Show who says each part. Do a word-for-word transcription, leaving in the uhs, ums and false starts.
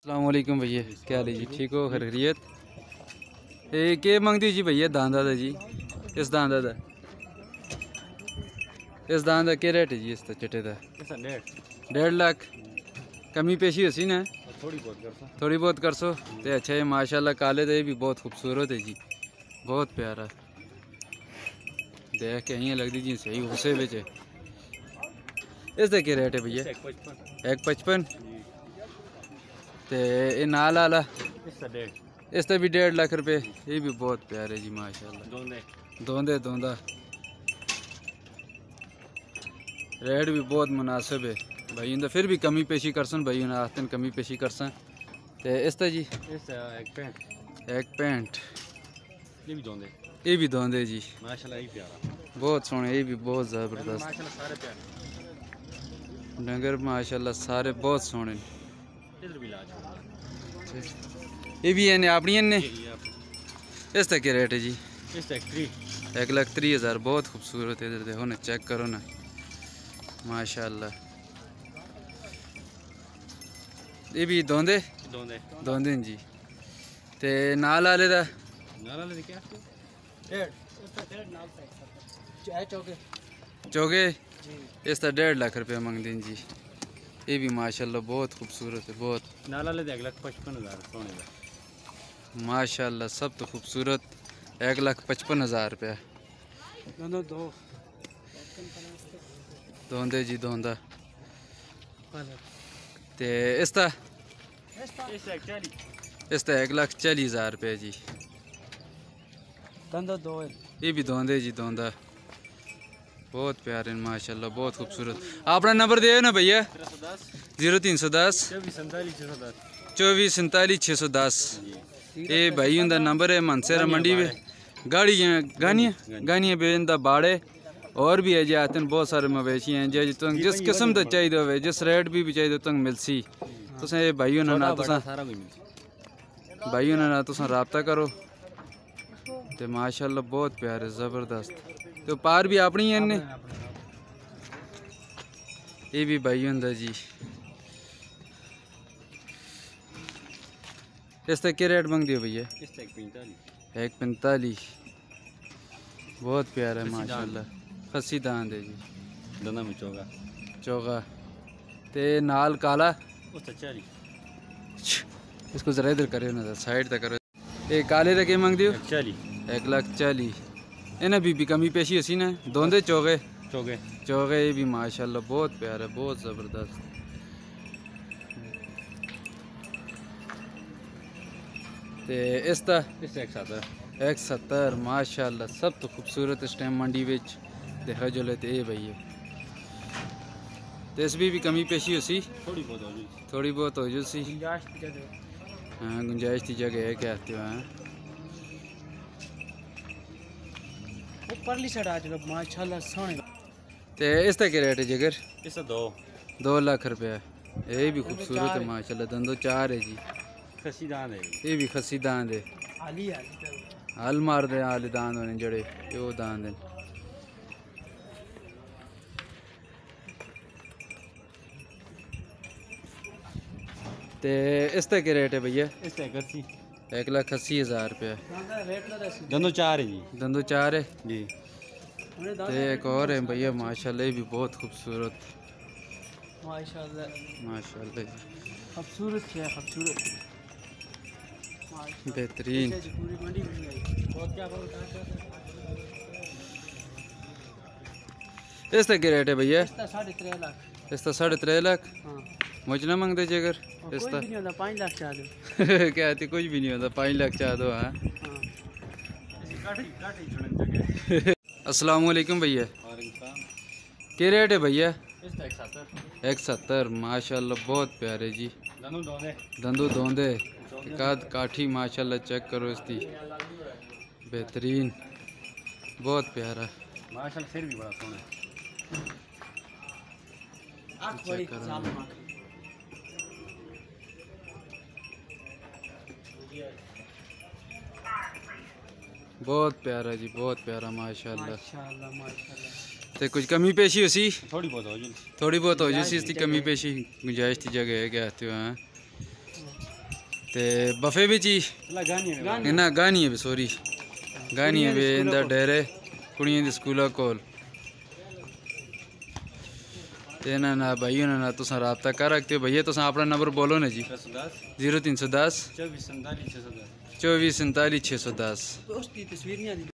Speaker 1: अस्सलाम वालेकुम भैया, क्या हाल है जी? ठीक हो? खैरियत? ये के मंगती जी भैया दांदा दा जी? इस दांदा दा इस दांदा के रेट है जी? इस चिट्टे दा डेढ़ लाख। कमी पेशी होसी ना?
Speaker 2: थोड़ी बहुत कर सो
Speaker 1: थोड़ी बहुत कर सो तो अच्छा है माशाल्लाह। काले दे भी बहुत खूबसूरत है जी, बहुत प्यारा। देख के यहीं लगती जी सही हुसे बिच। इसका क्या रेट है भैया? एक पचपन। ते ये नाल आला इसका भी डेढ़ लाख रुपए। ये भी बहुत प्यारे जी माशाल्लाह। दोंदे दोंदा रेट भी बहुत मुनासिब है भाई। इनका फिर भी कमी पेशी करसन भाई, उन्हें आस्ते कमी पेशी करसन। ते इसका जी
Speaker 2: एक पैंट
Speaker 1: एक पैंट।
Speaker 2: ये भी दोंदे
Speaker 1: ये भी दोंदे जी
Speaker 2: माशाल्लाह, ये प्यारा
Speaker 1: बहुत सोने। ये भी बहुत ज़बरदस्त
Speaker 2: माशाल्लाह, सारे प्यारे
Speaker 1: डंगर माशाल्लाह सारे बहुत सोने।
Speaker 2: इधर भी लाज
Speaker 1: ये भी है अपनी ने। इसका क्या रेट है जी? एक लाख त्री हज़ार। बहुत खूबसूरत है। इधर देखो ना, चेक करो ना माशाल्लाह। ये भी दोंदे
Speaker 2: दोंदे
Speaker 1: दोंदे जी। ते नाल आले दा
Speaker 2: नाला ले क्या
Speaker 1: चौके इसका डेढ़ लाख रुपया मंगते हैं जी। ये भी माशाल्लाह बहुत खूबसूरत है, बहुत
Speaker 2: नाला ले एक लाख पचपन हज़ार सोने का
Speaker 1: माशाल्लाह। सब तो खूबसूरत। एक लाख पचपन हज़ार रुपया
Speaker 2: दो
Speaker 1: दोंदे जी दोंदा। ते इसका इसका एक लाख चालीस हज़ार रुपये जी।
Speaker 2: दो
Speaker 1: ये भी दोंदे जी दोंदा। बहुत प्यारे माशाल्लाह, बहुत खूबसूरत। अपना नंबर दे ना भैया। जीरो तीन सौ दस चौबीस सैंतालीस छः सौ दस। ये भाई उनका नंबर है। मनसेरा मंडी में गाड़ियाँ गानियाँ गानियाँ बेचता बाड़े और भी है जी। आते हैं बहुत सारे मवेशी हैं जी। तुम जिस किस्म का चाहिए हो, जिस रेट भी चाहिए तुम मिलसी। तुसें ये भाई ना ना तुसां भाई ना ना तुसां राबता करो। ते माशाल्लाह बहुत प्यारे ज़बरदस्त। तो पार भी अपनी है ने। ये भी भाई होंदा जी। इसका क्या रेट मंग दियो भैया? एक पैंतालीस। बहुत प्यारा है माशाल्लाह। खसी दांद है जी।
Speaker 2: दोनों में चौगा
Speaker 1: चौगा ते नाल काला। इसको जरा इधर करो ना, साइड तक करो। ये काले का क्या मंग दियो? एक लाख चालीस। इन्हें भी, भी कमी पेशी हसी ना। दोंदे चौगे
Speaker 2: चौगे
Speaker 1: चौगे। ये भी माशाल्लाह बहुत प्यारा, बहुत ज़बरदस्त। ते इसका एक सत्तर माशाल्लाह। सब तो खूबसूरत इस टाइम मंडी बिच देखा जो लेते ये भैया। तो इसमें भी कमी पेशी होसी
Speaker 2: थोड़ी बहुत हो जी
Speaker 1: थोड़ी बहुत हो जासी। हाँ गुंजाइश की जगह है क्या आते हो? हाँ
Speaker 2: परली साइड आ चलो माशाल्लाह सोने।
Speaker 1: तो इसका क्या रेट है जिगर?
Speaker 2: इसका दो
Speaker 1: दो लाख रुपया। ये भी खूबसूरत है माशाल्लाह। दंदो चार है जी।
Speaker 2: खसी दांद है।
Speaker 1: ये भी खसी दांद है। हल मार दे आले दांद होने जड़े ये वो दांद है। ते इसका क्या रेट है भैया? एक लाख अस्सी हज़ार रुपया।
Speaker 2: दंदो चार है जी।
Speaker 1: दंदो चार है
Speaker 2: जी।
Speaker 1: ते एक और है भैया माशाल्लाह। ये भी बहुत खूबसूरत
Speaker 2: माशाल्लाह
Speaker 1: माशाल्लाह जी।
Speaker 2: खूबसूरत है, खूबसूरत
Speaker 1: बेहतरीन। इसका क्या रेट है भैया? इसका साढ़े त्रे लाख। मुझ ना मंगते जी अगर इसका
Speaker 2: पाँच लाख चाह दो।
Speaker 1: क्या आती कुछ भी नहीं होता। पाँच लाख चाह दो। हाँ अस्सलाम वालेकुम भैया, क्या रेट है भैया? एक सत्तर माशाल्लाह। बहुत प्यारे जी। दंदू दोंदे काद काठी माशाल्लाह। चेक करो इसकी बेहतरीन, बहुत प्यारा
Speaker 2: माशाल्लाह। फिर भी बड़ा सोना है।
Speaker 1: बहुत प्यारा जी, बहुत प्यारा माशाल्लाह।
Speaker 2: माशाल्लाह माशाल्लाह।
Speaker 1: तो कुछ कमी पेशी होसी
Speaker 2: थोड़ी बहुत हो जी
Speaker 1: थोड़ी बहुत हो जाती इसकी कमी पेशी। गुंजाइश की जगह है क्या आते हो? हाँ ते बफे बिच ही
Speaker 2: ला गानी है
Speaker 1: इन्ना गानी है सॉरी गानी है इंदा डेरे कुड़ियां दी स्कूला कोल ते ना ना भाई ना ना तुसा राब्ता कर रखते हो भैया तुसा अपना नंबर बोलो ना जी जीरो तीन सौ दस
Speaker 2: चौबीस सैंतालीस छः सौ दस
Speaker 1: चौबीस सैंतालीस छः सौ दस
Speaker 2: उसकी तस्वीर नहीं आती।